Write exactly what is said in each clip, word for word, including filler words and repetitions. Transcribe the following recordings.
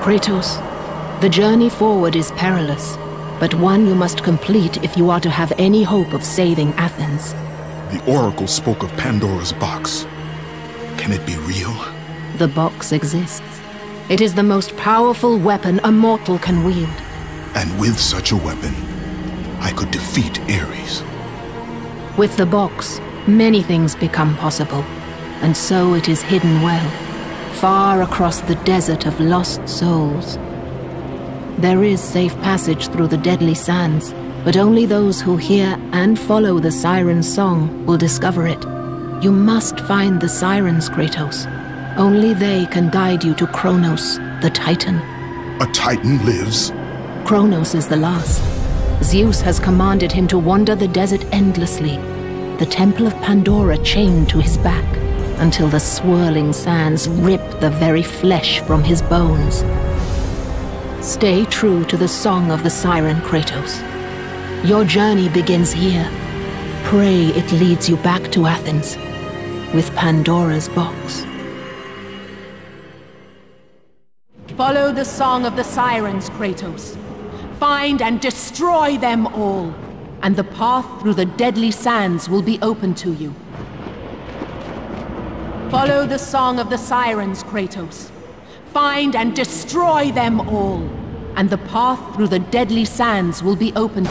Kratos, the journey forward is perilous, but one you must complete if you are to have any hope of saving Athens. The Oracle spoke of Pandora's box. Can it be real? The box exists. It is the most powerful weapon a mortal can wield. And with such a weapon, I could defeat Ares. With the box, many things become possible, and so it is hidden well, far across the desert of lost souls. There is safe passage through the deadly sands, but only those who hear and follow the Siren's song will discover it. You must find the Sirens, Kratos. Only they can guide you to Kronos, the Titan. A Titan lives? Kronos is the last. Zeus has commanded him to wander the desert endlessly, the Temple of Pandora chained to his back, until the swirling sands rip the very flesh from his bones. Stay true to the song of the Siren, Kratos. Your journey begins here. Pray it leads you back to Athens, with Pandora's box. Follow the song of the Sirens, Kratos. Find and destroy them all, and the path through the deadly sands will be open to you. Follow the song of the Sirens, Kratos. Find and destroy them all, and the path through the deadly sands will be open.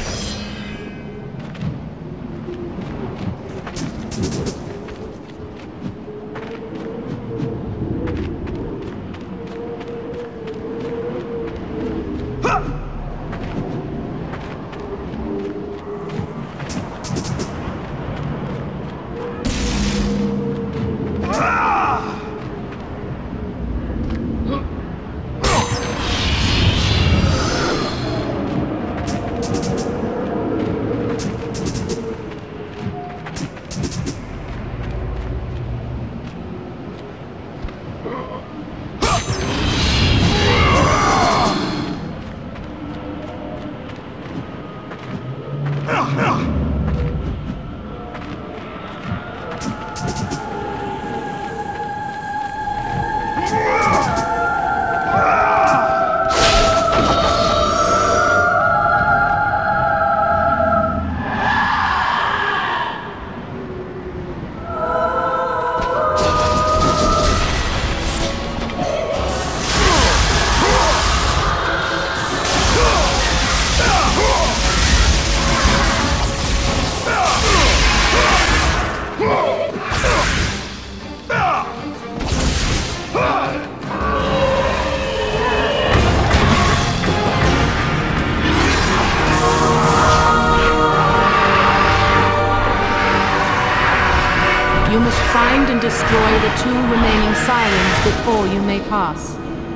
You must find and destroy the two remaining Sirens before you may pass.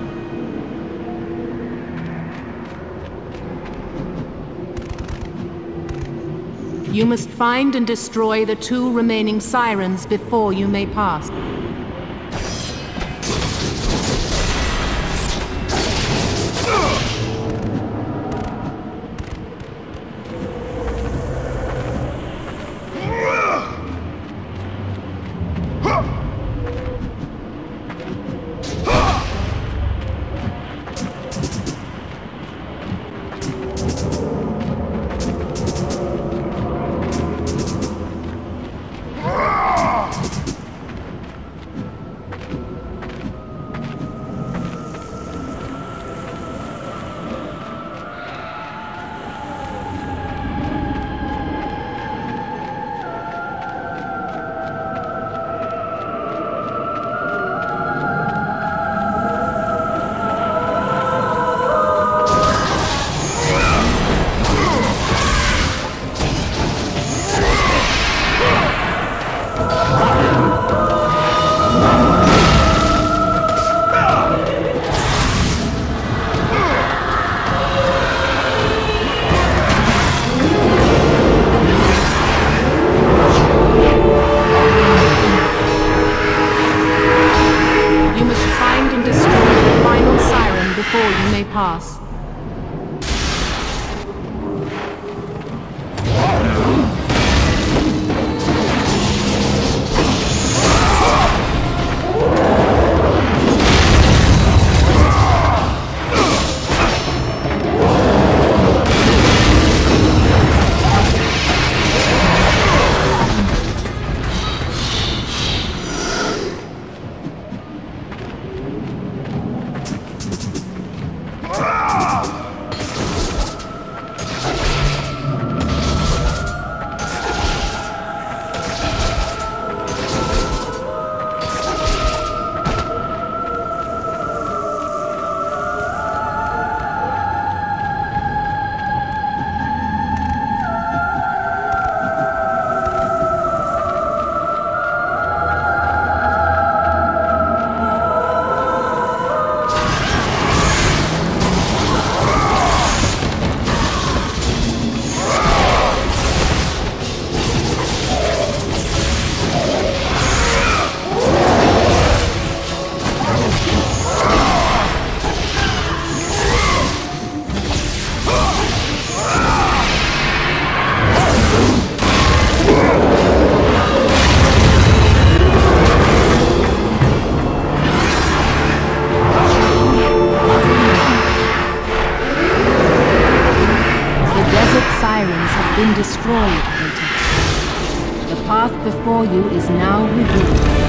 You must find and destroy the two remaining Sirens before you may pass. and destroy it, Kratos. The path before you is now revealed.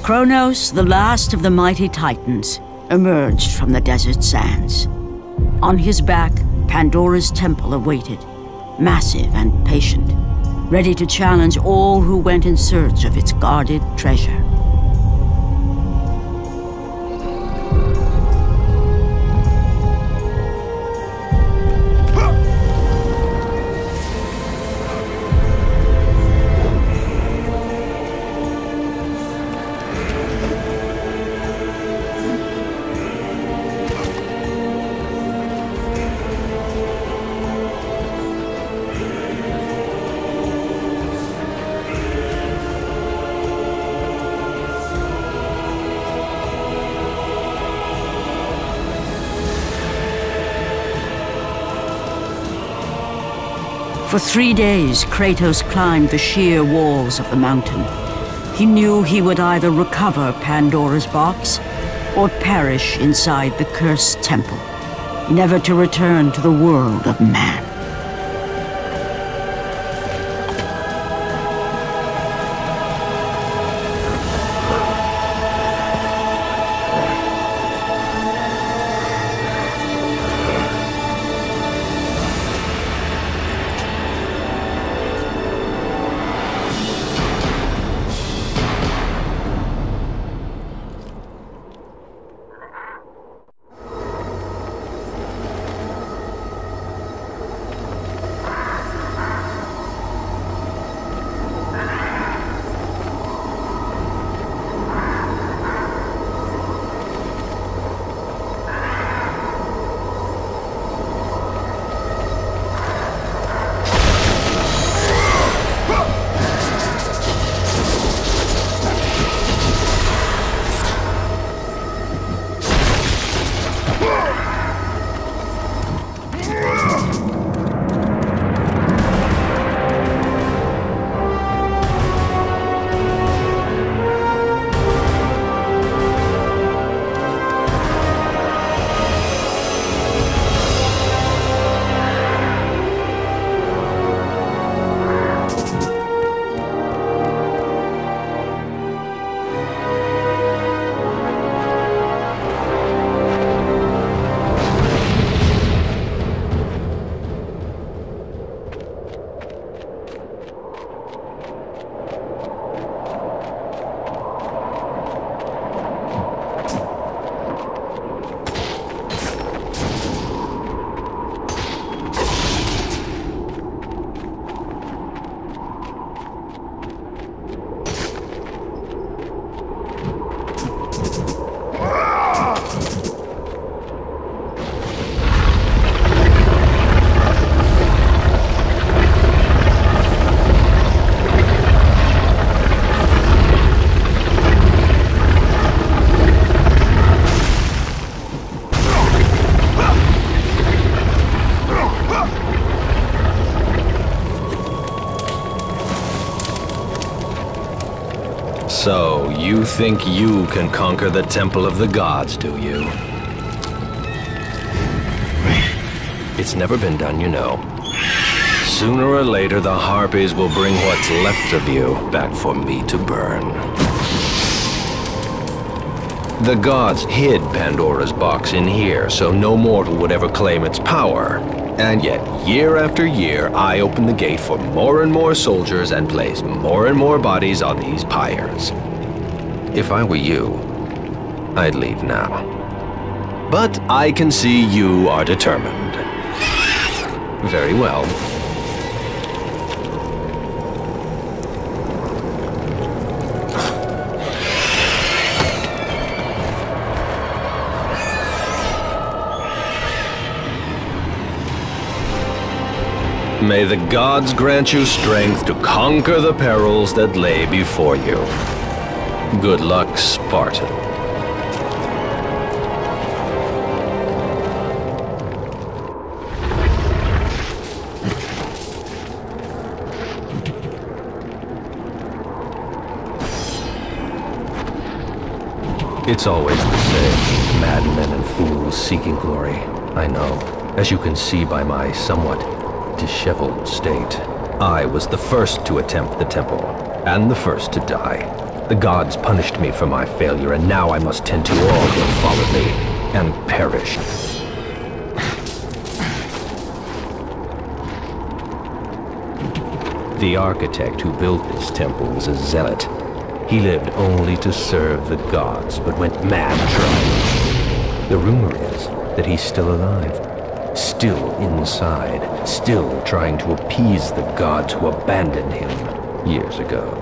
Kronos, the last of the mighty Titans, emerged from the desert sands. On his back, Pandora's temple awaited, massive and patient, ready to challenge all who went in search of its guarded treasure. For three days, Kratos climbed the sheer walls of the mountain. He knew he would either recover Pandora's box or perish inside the cursed temple, never to return to the world of man. So, you think you can conquer the Temple of the Gods, do you? It's never been done, you know. Sooner or later, the Harpies will bring what's left of you back for me to burn. The gods hid Pandora's box in here, so no mortal would ever claim its power. And yet, year after year, I open the gate for more and more soldiers and place more and more bodies on these pyres. If I were you, I'd leave now. But I can see you are determined. Very well. May the gods grant you strength to conquer the perils that lay before you. Good luck, Spartan. It's always the same. Madmen and fools seeking glory. I know, as you can see by my somewhat disheveled state. I was the first to attempt the temple, and the first to die. The gods punished me for my failure, and now I must tend to all who have followed me and perish. The architect who built this temple was a zealot. He lived only to serve the gods, but went mad trying. The rumor is that he's still alive, still inside, still trying to appease the gods who abandoned him years ago.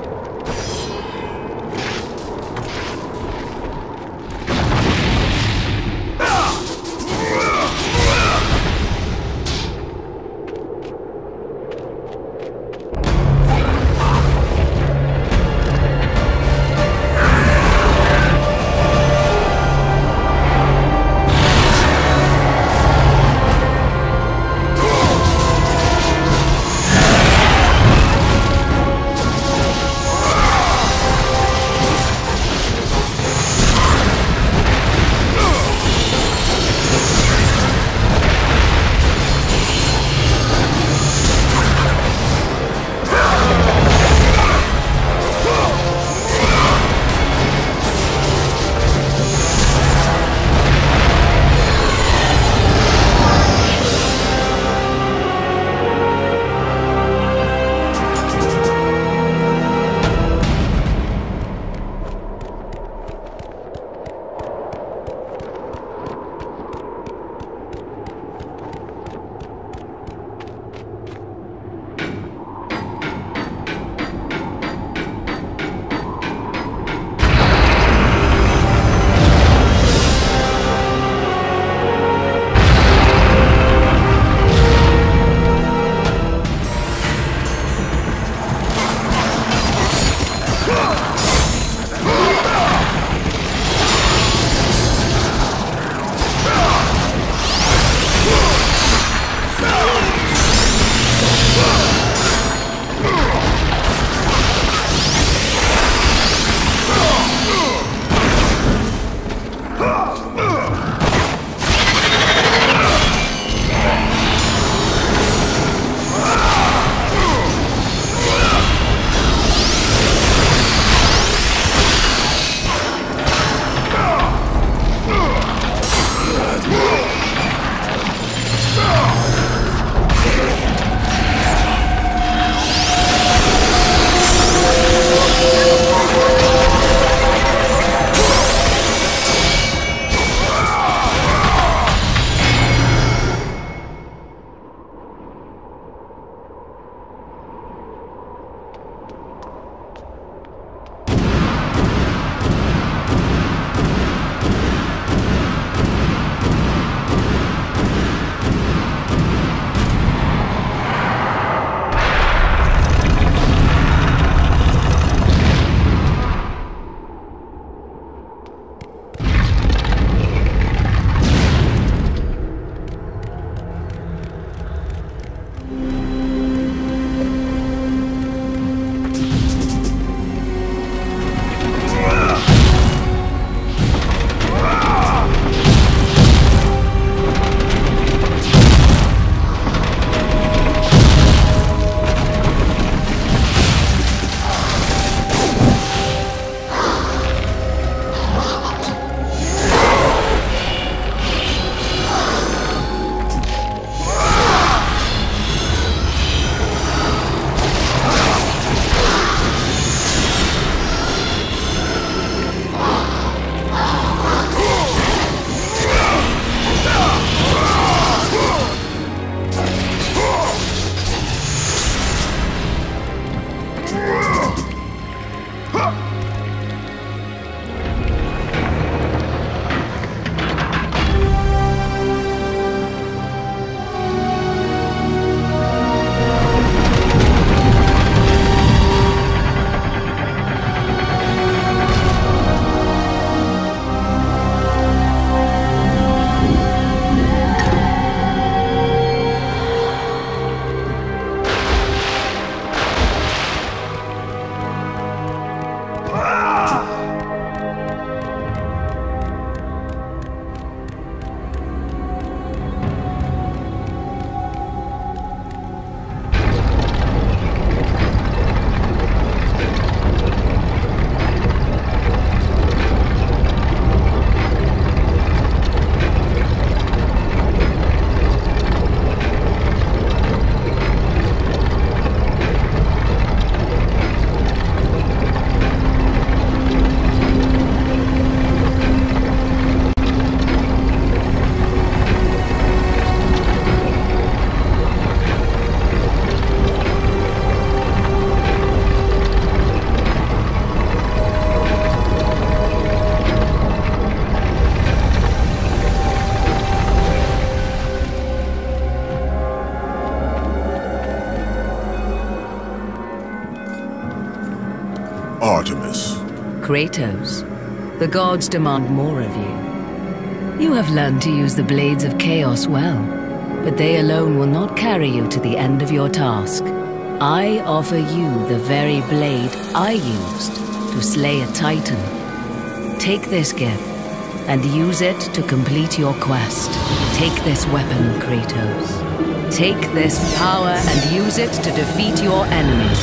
Kratos, the gods demand more of you. You have learned to use the Blades of Chaos well, but they alone will not carry you to the end of your task. I offer you the very blade I used to slay a Titan. Take this gift, and use it to complete your quest. Take this weapon, Kratos. Take this power and use it to defeat your enemies.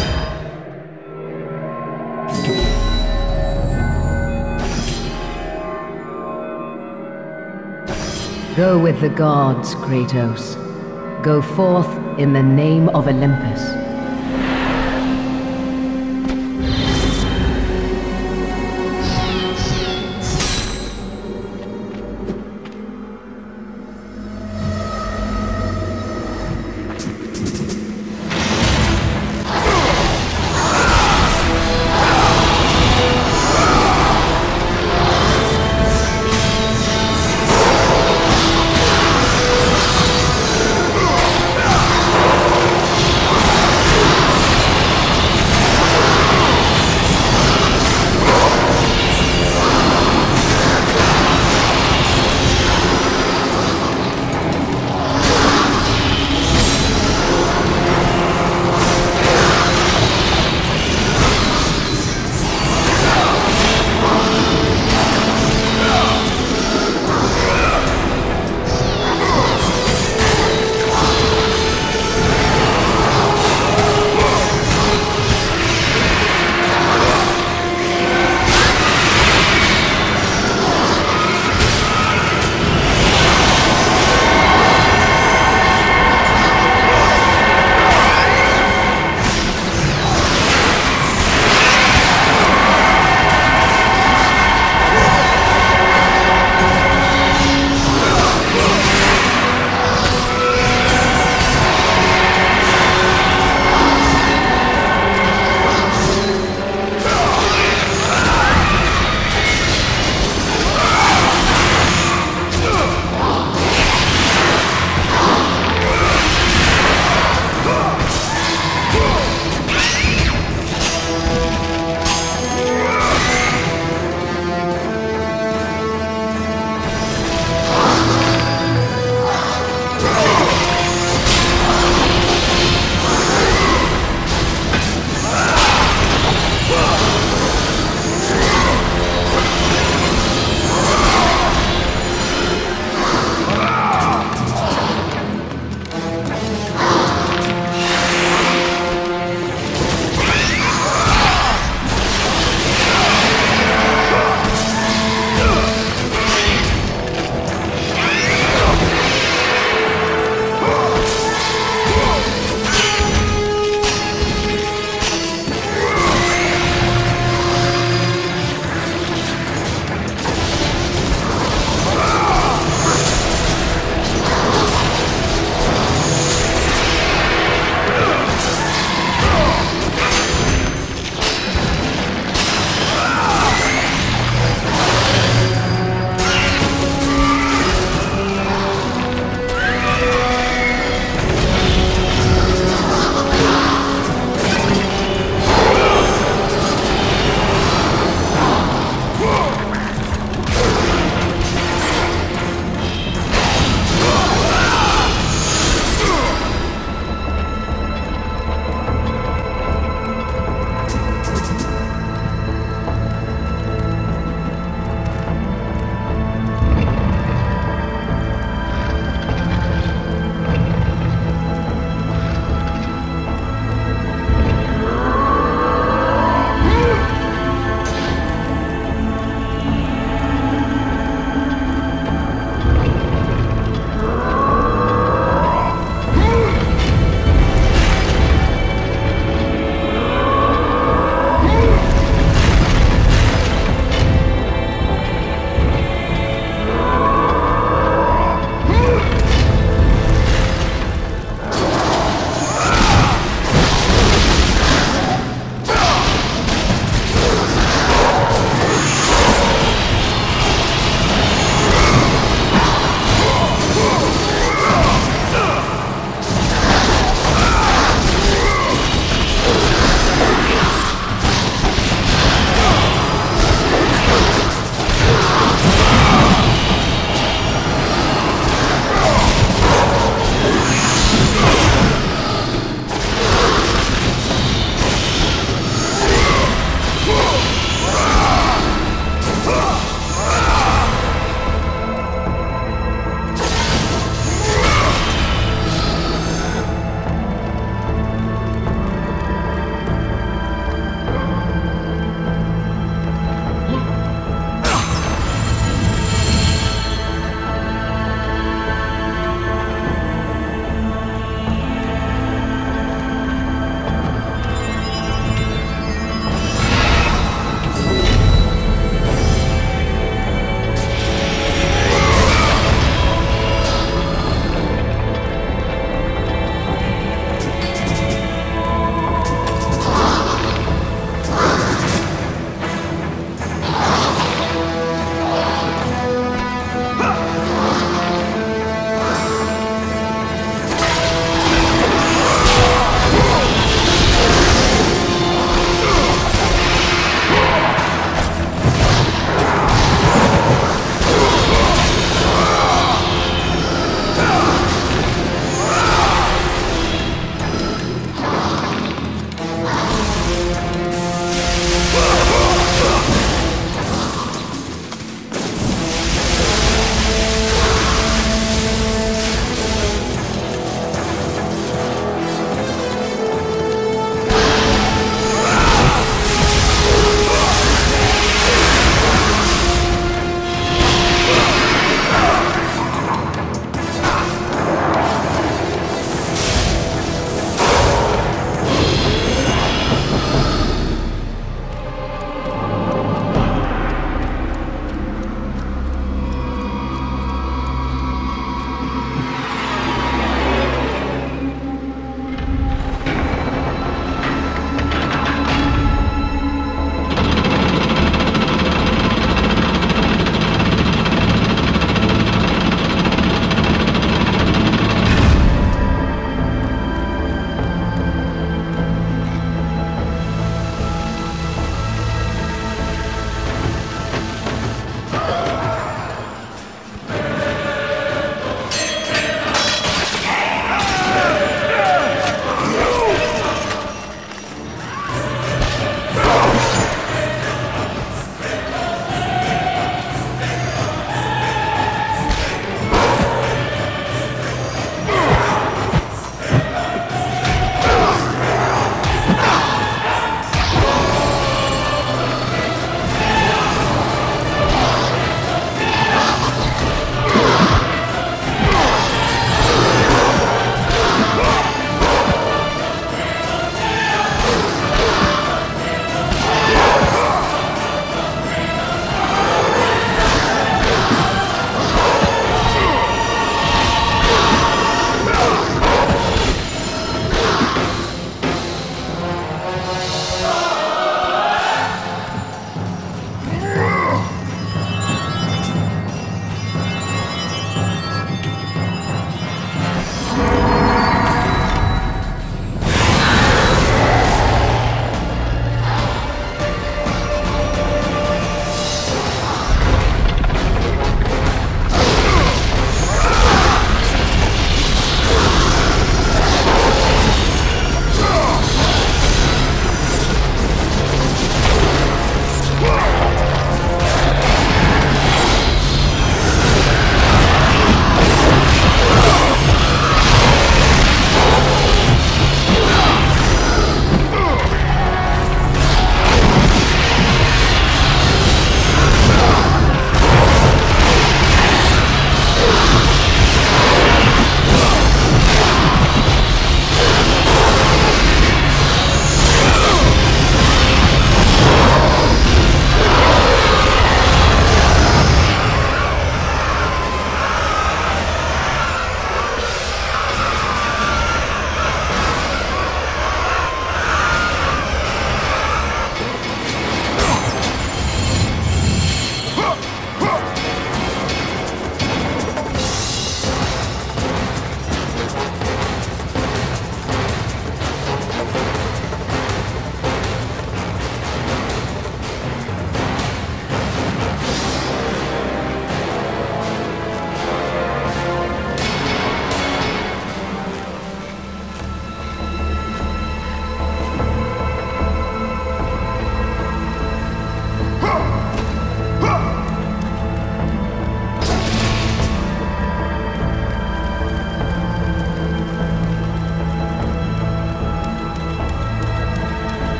Go with the gods, Kratos. Go forth in the name of Olympus.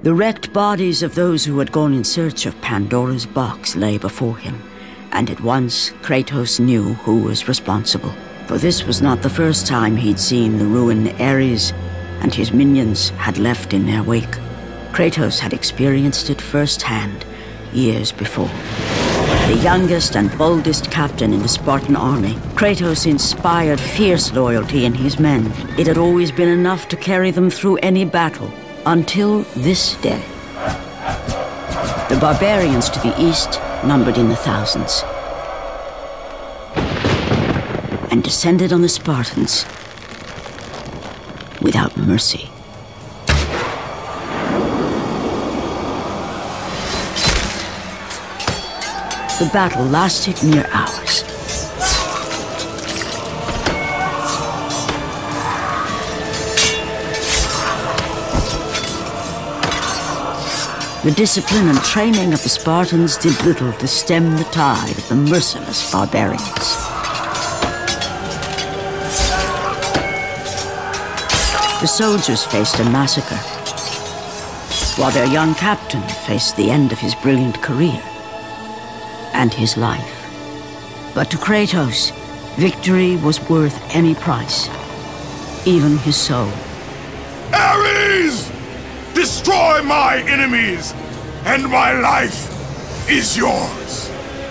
The wrecked bodies of those who had gone in search of Pandora's box lay before him, and at once Kratos knew who was responsible. For this was not the first time he'd seen the ruin Ares and his minions had left in their wake. Kratos had experienced it firsthand years before. The youngest and boldest captain in the Spartan army, Kratos inspired fierce loyalty in his men. It had always been enough to carry them through any battle, until this day. The barbarians to the east numbered in the thousands, and descended on the Spartans without mercy. The battle lasted near hours. The discipline and training of the Spartans did little to stem the tide of the merciless barbarians. The soldiers faced a massacre, while their young captain faced the end of his brilliant career and his life. But to Kratos, victory was worth any price, even his soul. Ares! Destroy my enemies, and my life is yours.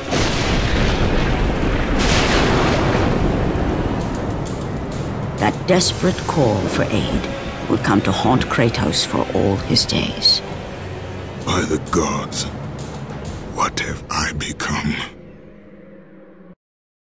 That desperate call for aid would come to haunt Kratos for all his days. By the gods, what have I become?